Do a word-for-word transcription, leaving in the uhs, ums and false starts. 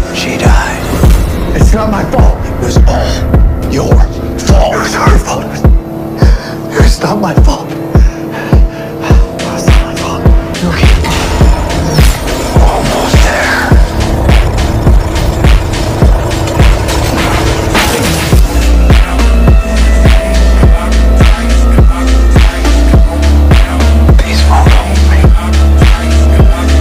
She died. It's not my fault. It was all your fault. It was her fault. It was not my fault.